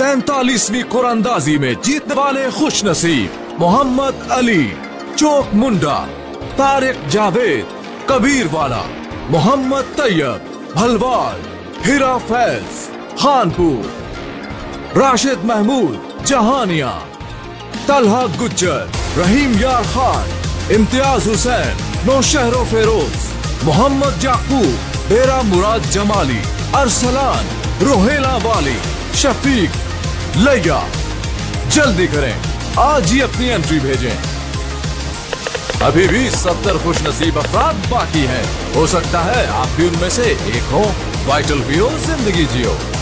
43वीं कुरानंदाजी में जीतने वाले खुश नसीब मोहम्मद अली, चोक मुंडा, तारिक जावेद, कबीर वाला, मोहम्मद तैयब, भलवाल, हिरा फैज, खानपुर, राशिद महमूद, जहानिया, तलहा गुज्जर, रहीम यार खान, इम्तियाज हुसैन, नौशहरो फेरोज, मोहम्मद याकूब, बेरा मुराद जमाली, अरसलान, रोहेला वाली, शफीक, लैया। जल्दी करें, आज ही अपनी एंट्री भेजें। अभी भी 70 खुशनसीब अफराद बाकी हैं। हो सकता है आप भी उनमें से एक हो। वाइटल पियो, जिंदगी जियो।